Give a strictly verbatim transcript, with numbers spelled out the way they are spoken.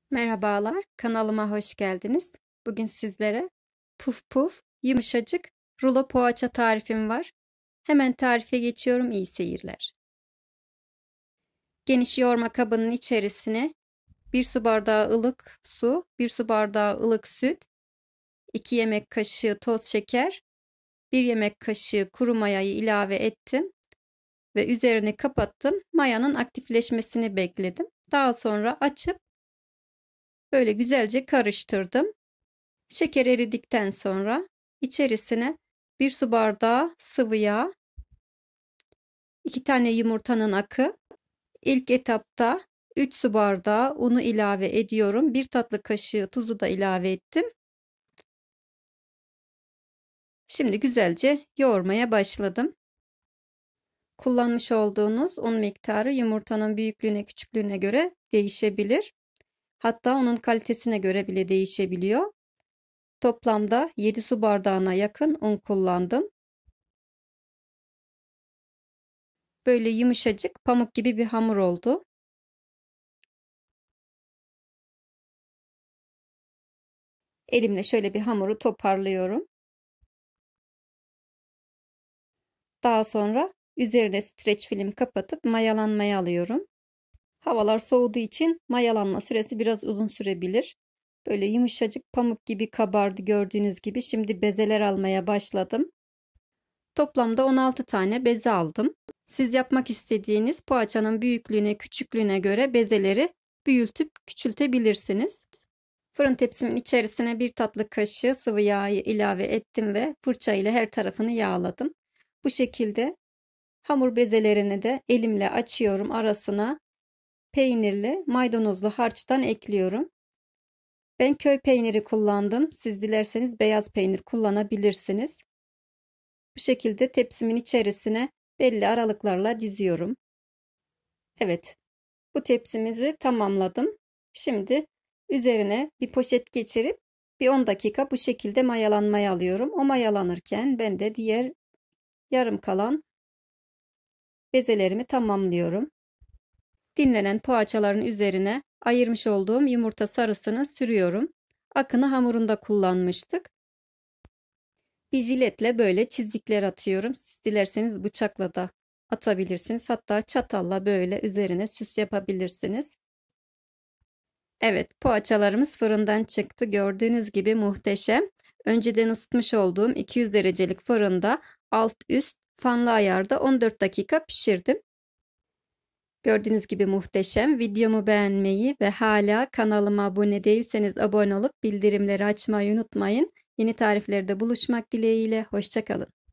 Merhabalar, kanalıma hoş geldiniz. Bugün sizlere puf puf, yumuşacık rulo poğaça tarifim var. Hemen tarife geçiyorum, iyi seyirler. Geniş yoğurma kabının içerisine bir su bardağı ılık su, bir su bardağı ılık süt, iki yemek kaşığı toz şeker, bir yemek kaşığı kuru mayayı ilave ettim ve üzerini kapattım. Mayanın aktifleşmesini bekledim. Daha sonra açıp böyle güzelce karıştırdım. Şeker eridikten sonra içerisine bir su bardağı sıvı yağ, iki tane yumurtanın akı, ilk etapta üç su bardağı unu ilave ediyorum. bir tatlı kaşığı tuzu da ilave ettim. Şimdi güzelce yoğurmaya başladım. Kullanmış olduğunuz un miktarı yumurtanın büyüklüğüne, küçüklüğüne göre değişebilir. Hatta onun kalitesine göre bile değişebiliyor. Toplamda yedi su bardağına yakın un kullandım. Böyle yumuşacık, pamuk gibi bir hamur oldu. Elimle şöyle bir hamuru toparlıyorum. Daha sonra üzerine streç film kapatıp mayalanmaya alıyorum. Havalar soğuduğu için mayalanma süresi biraz uzun sürebilir. Böyle yumuşacık pamuk gibi kabardı gördüğünüz gibi. Şimdi bezeler almaya başladım. Toplamda on altı tane beze aldım. Siz yapmak istediğiniz poğaçanın büyüklüğüne, küçüklüğüne göre bezeleri büyütüp küçültebilirsiniz. Fırın tepsimin içerisine bir tatlı kaşığı sıvı yağı ilave ettim ve fırça ile her tarafını yağladım. Bu şekilde hamur bezelerini de elimle açıyorum, arasına peynirli maydanozlu harçtan ekliyorum. Ben köy peyniri kullandım. Siz dilerseniz beyaz peynir kullanabilirsiniz. Bu şekilde tepsimin içerisine belli aralıklarla diziyorum. Evet, bu tepsimizi tamamladım. Şimdi üzerine bir poşet geçirip bir on dakika bu şekilde mayalanmaya alıyorum. O mayalanırken ben de diğer yarım kalan bezelerimi tamamlıyorum. Dinlenen poğaçaların üzerine ayırmış olduğum yumurta sarısını sürüyorum. Akını hamurunda kullanmıştık. Bir jiletle böyle çizikler atıyorum. Siz dilerseniz bıçakla da atabilirsiniz. Hatta çatalla böyle üzerine süs yapabilirsiniz. Evet, poğaçalarımız fırından çıktı. Gördüğünüz gibi muhteşem. Önceden ısıtmış olduğum iki yüz derecelik fırında alt üst fanlı ayarda on dört dakika pişirdim. Gördüğünüz gibi muhteşem. Videomu beğenmeyi ve hala kanalıma abone değilseniz abone olup bildirimleri açmayı unutmayın. Yeni tariflerde buluşmak dileğiyle. Hoşça kalın.